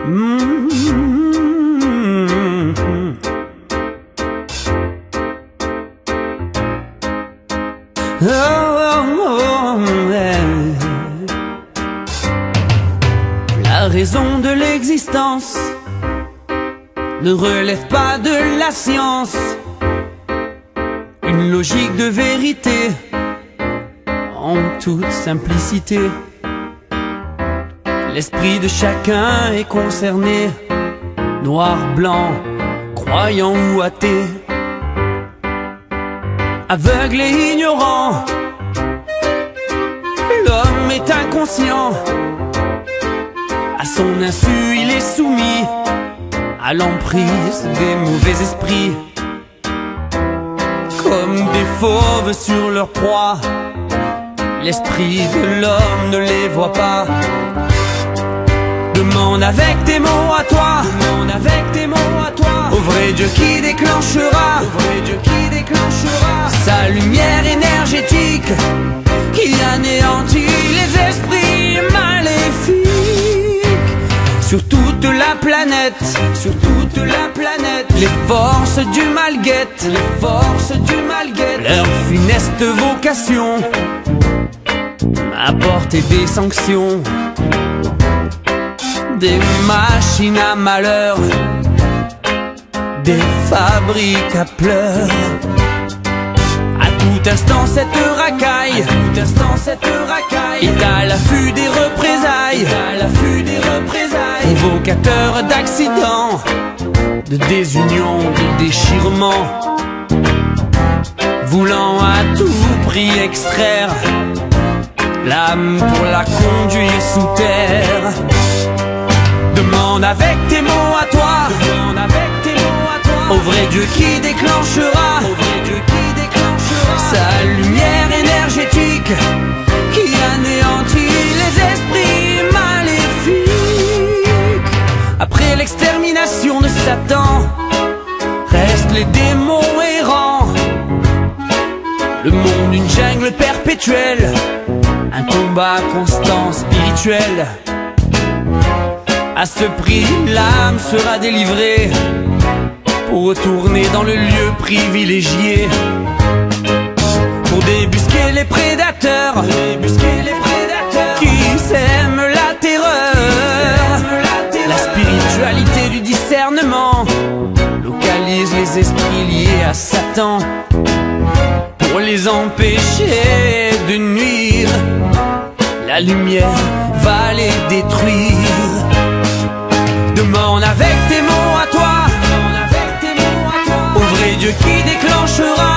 La raison de l'existence ne relève pas de la science, une logique de vérité en toute simplicité. L'esprit de chacun est concerné, noir, blanc, croyant ou athée, aveugle et ignorant. L'homme est inconscient, à son insu il est soumis à l'emprise des mauvais esprits. Comme des fauves sur leur proie, l'esprit de l'homme ne les voit pas. Demande avec tes mots à toi, demande avec tes mots à toi, au vrai Dieu qui déclenchera, au vrai Dieu qui déclenchera sa lumière énergétique qui anéantit les esprits maléfiques. Sur toute la planète, sur toute la planète, les forces du mal guettent, les forces du mal guettent. Leur funeste vocation apporter des sanctions, des machines à malheur, des fabriques à pleurs. À tout instant cette racaille, à tout instant cette racaille est à l'affût des représailles, à l'affût des représailles, provocateur d'accidents, de désunion, de déchirement, voulant à tout prix extraire l'âme pour la conduire sous terre. Demande avec tes mots à toi, demande avec tes mots à toi, au vrai Dieu qui déclenchera, au vrai Dieu qui déclenchera sa lumière énergétique qui anéantit les esprits maléfiques. Après l'extermination de Satan, restent les démons errants. Le monde une jungle perpétuelle, un combat constant spirituel. À ce prix, l'âme sera délivrée pour retourner dans le lieu privilégié, pour débusquer les prédateurs, qui sèment la terreur. La spiritualité du discernement localise les esprits liés à Satan pour les empêcher de nuire. La lumière va les détruire. Demande avec tes mots à toi, demande avec tes mots à toi, au vrai Dieu qui déclenchera